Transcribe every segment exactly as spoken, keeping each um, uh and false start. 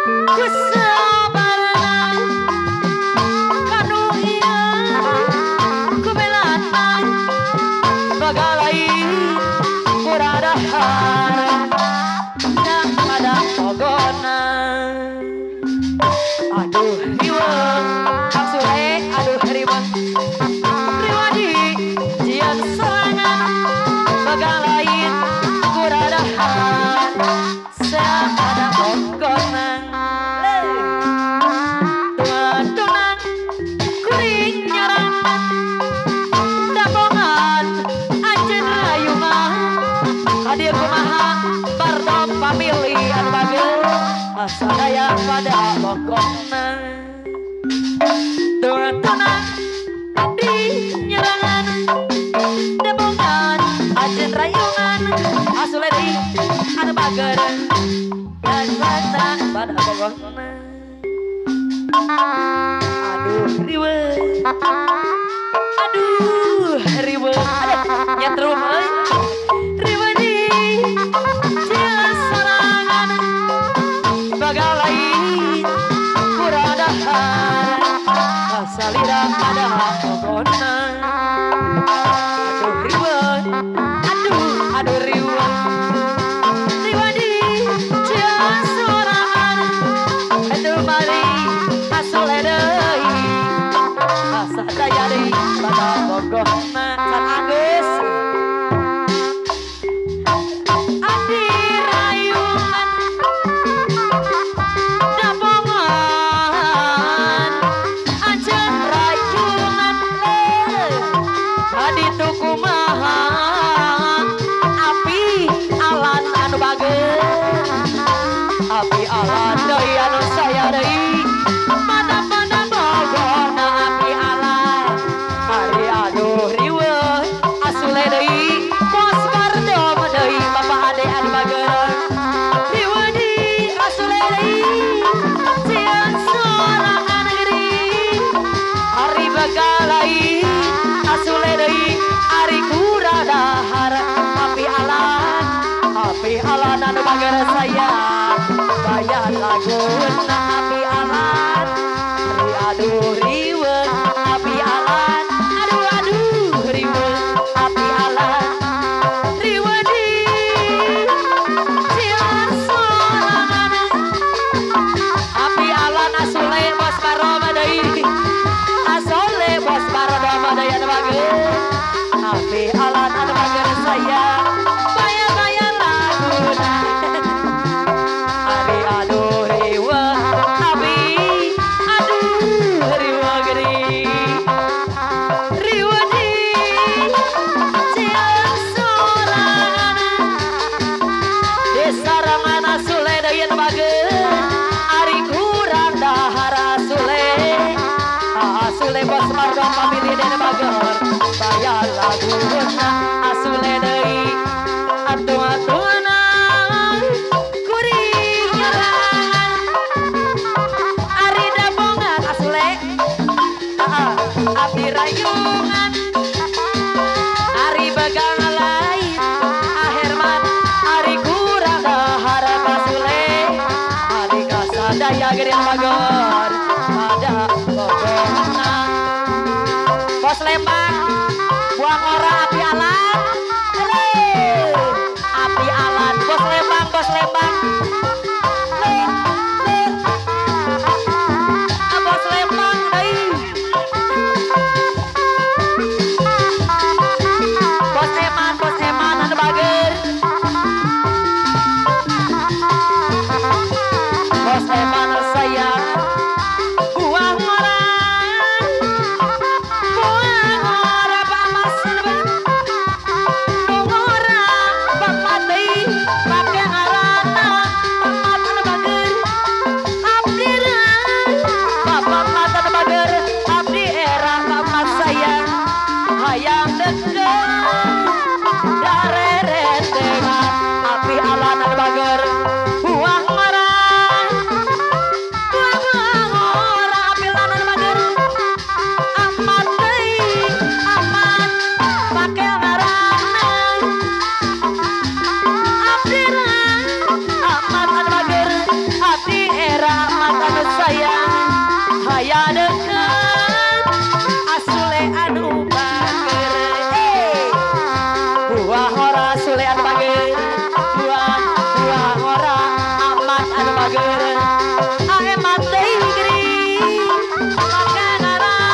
kesabaran kanu ieu kubelaan bagalai kuradahan yang pada pogona aduh riweuh Kang Sule aduh riweuh riwadi jian serangan bagalai kuradahan yang pada pogona tuan-tuan kuring nyerang dapongan anjeun rayungan hadir kumaha bardom pamilihan bagel sadaya pada pokokna tuan-tuan di nyerangan dapongan anjeun rayungan asule deui anu bager dan pada pada pokokna aduh riweuh aduh riweuh nyetrum euy riweuh di jian sarangan bagalai kuradahan salira pada pokona aduh riweuh aduh aduh riweuh riweuh di jian sarangan aduh mari asule deui sadaya deui pada pokona San Agus adi rayungan dapongan anjeun rayungan adi tu kumaha api alan anu bageus api alan deui anu saya deui pada-pada bogona api alan ari aduh riweuh asule deui pos bardom deui bapak ade anu bageus riweuh di asule deui jian sorangan geuring ari bagalai asule deui ari kuradahar api alan api alan anu bageus saya bayan laguna api alan ari aduh riweuh api alan aduh aduh riweuh api alan riweuh di jian sorangan api alan asule bos baroma deui asule bos baroma deui anu bageus api alan anu bageus saya bayan-bayan laguna ari aduh riweuh api aduh riweuh geuring riweuh di jian sorangan desarangan asule deui anu bageus ari kurang dahar asule asule bos marga pamili anu bageus bayan laguna asule deui atuh-atuhna kuring nyerangan ari dapongan asule abdi rayungan ari bagalai aherman ari kurang dahar asule ari kasadaya geuring bagor pada pokona bos lembang buang ora api alan api alan bos lembang bos lembang bos lembang deui bos eman bos eman anu bageus bos eman saya bager ae mati geri makanarana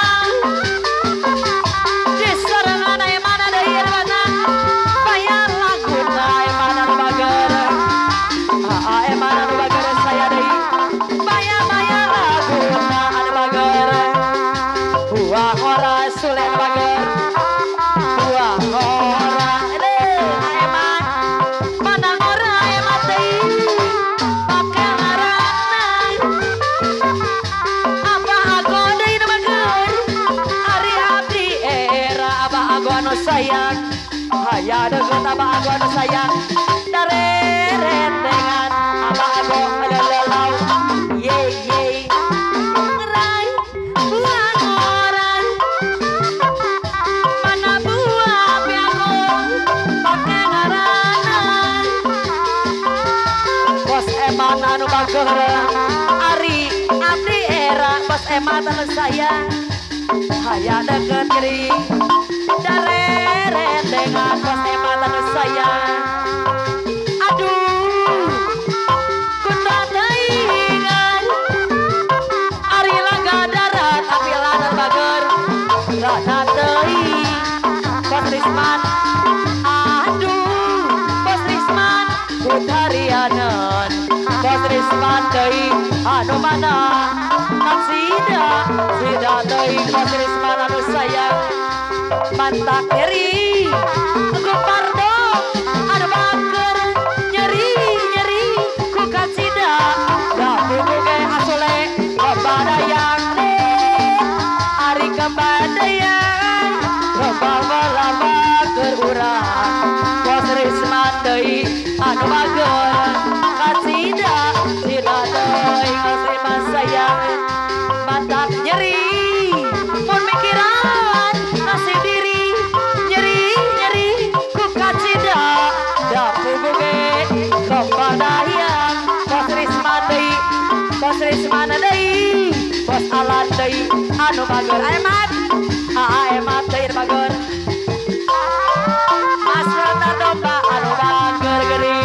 diserangan ae mana deui anu mana bayar laguna ae mana anu bager ae mana anu bager saya deui bayar bayar laguna anu bager buah ora sule anu bager buah ora deui ae mana mana ora ae mati sayang haya dengan abah aku anu sayang dari rendengan abah aku lelelau ye ye ngerai buah orang mana buah piaku pakai ngaranan bos eman anu bager ari abdi era bos eman anu sayang haya deket kiri dari rendengan bos eman anu sayang aduh kuda taingan ari langga darat tapi ladar bager rana deui bos Risman aduh bos Risman kutarianan bos Risman deui anu mana kan sida sida deui bos Risman anu sayang mantak nyeri gopar dong ada bager nyeri nyeri ku kasida da bubuge asole kebadayang ari kebadayang loba lama urang bos Risman deui anu bager kasida sida deui bos Risman sayang mantak nyeri pun mikiran nasib diri nyeri nyeri ku kacida da bubuge kebadayang bos Risman deui bos Risman deui bos Alan deui anu bager ae mat ae mat deui bager Mas Ronaldo anu bager geri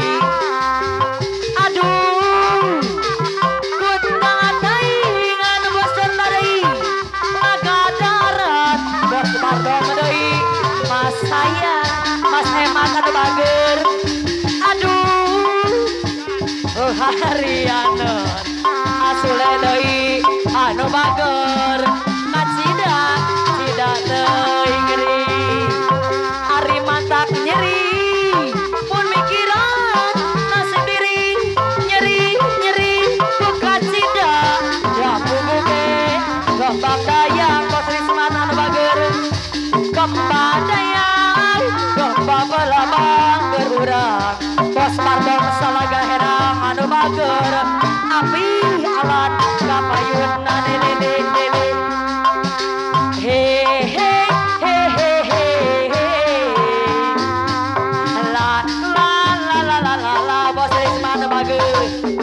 aduh kutang taingan bos deui laga darat bos Bardong deui mas sayang mas eman anu bager aduh oh harianeun asule deui anu bager ngan sida sida deui geri ari mantak nyeri pun mikiran nasib diri nyeri nyeri ku kacida ya bubuge gembang dayang bos Risman anu bager kebadayang gembang belabang berurang bos Bardong salaga herang anu bager api alat kapayun nene nene he he he he he la la la la la la la bos Risman anu bager